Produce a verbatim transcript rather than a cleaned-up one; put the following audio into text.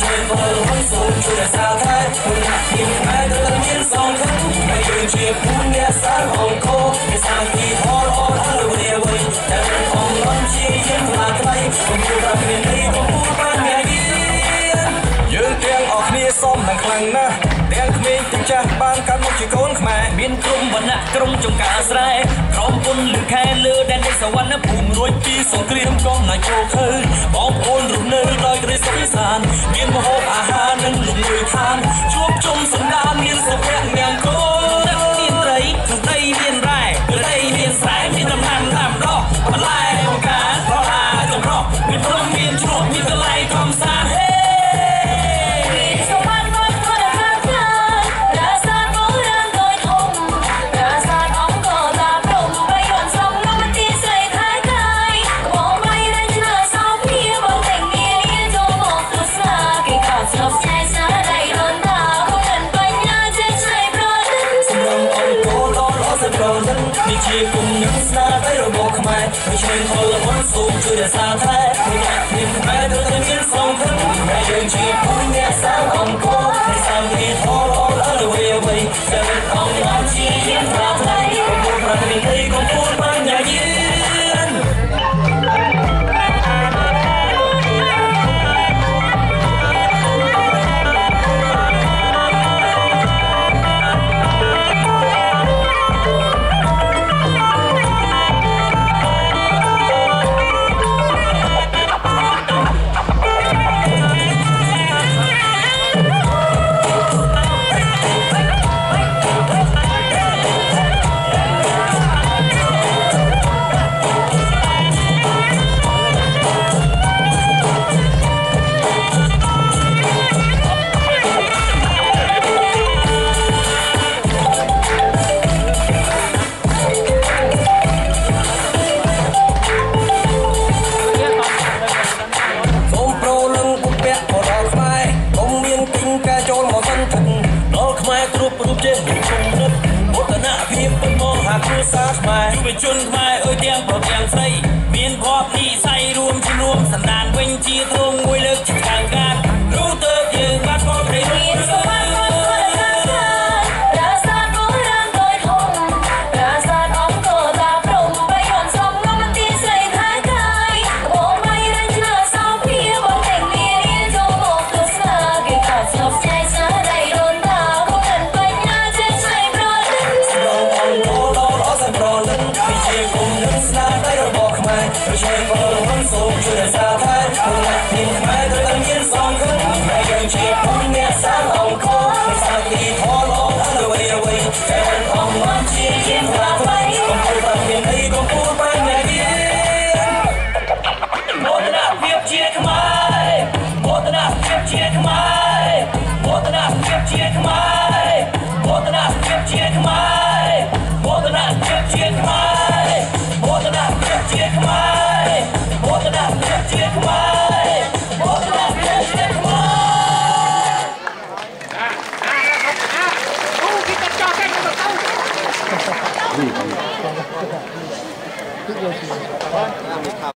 ជួយបរិវត្តសូមជួយរក្សាថែពលភាពខ្មែរទៅតែមានសងធំហើយយើងជាភូមិអ្នកសាងអង្គរគេសាងទីហោល្អដល់វេលាវិញតែមិនអងលំជាយើងខ្លាចថ្លៃខ្ញុំគួរតែមានទីកំពូលបានថ្ងៃនេះយើងទាំងអស់គ្នាសមនឹងខ្លាំងណាស់ទាំងក្មេងទាំងចាស់បានកាន់មកជាកូនខ្មែរមានក្រុមវណ្ណៈក្រុមចង្ការស្រែក្រុមពុនលឺខែលើដែនដីសវណ្ណភូមិរួចពីសង្គ្រាមកងណាចូលឃើញបងប្អូនរស់នៅដោយក្តីសុខសាន្តមានម្ហូបអាហារនិងលំនួយឋានជួបជុំសន្តានមានសុភមង្គលទឹកមានត្រីទឹកដីមានរ៉ែទឹកដីមានស្រែមានដំណាំដាំដុះបន្លែបង្ការប្រឡាចម្រោះមានព្រំមានជ្រោះមានកន្លែងកំសាន្តនេះជាគុំនឹងស្នាដៃរបស់ខ្មែរដូចជាផលវត្តសូមជួយរក្សាថែពលភាពខ្មែរទៅតែមានសងធំហើយយើងជាភូមិអ្នកសាងអង្គរហើយសាមគ្គីធម៌ល្អដល់អ្វីអ្វីតែមិនអងលំជាយើងខ្លាចថ្លៃកំពុងប្រតិបត្តិកំពុងបានយ៉ាងយឺនយុវជនខ្មែរអើយទាំងប្រុសទាំងស្រីមានភ័ព្វនិស័យរួមជំនុំសន្តានវិញជាទ្រង់មួយលើកជាខាងការรู้ទៅយើងបានបបរិយាមានសុខភាពរាសាទបុរាណដោយធំរាសាទអង្គរតាព្រំបីយន់សំងំទីស្រីថៃកាយបងបីរញ្ញើសោភាបងតែងមានរៀនចូលមកទស្សនាគេកាត់ស្លប់ใจសាដៃដូនតាគុណបញ្ញាចេះស្រីប្រលឹងស្រងអង្គរដល់អសប្រលឹងជាគុំនឹងស្នាដៃរបស់ខ្មែរដូចជាបរិវត្តសូមជួយរក្សាថែពលភាពខ្មែរទៅតែមានសងធំហើយយើងជាភូមិអ្នកសាងអង្គរហើយសាមគ្គីធម៌ល្អដល់អ្វីអ្វីតែមិនអងលំជាយើងខ្លាចថ្លៃកំពុងតែមានទីកំពូលបានយ៉ាងយឺនមោទនភាពជាខ្មែរមោទនភាពជាខ្មែរមោទនភាពជាខ្មែរមោទនភាពជាខ្មែរមោទនភាពជាខ្មែរមោទនភាពជាខ្មែរមោទនភាពជាខ្មែរមោទនភាពជាខ្មែរអូគេតចោះគេមកទៅ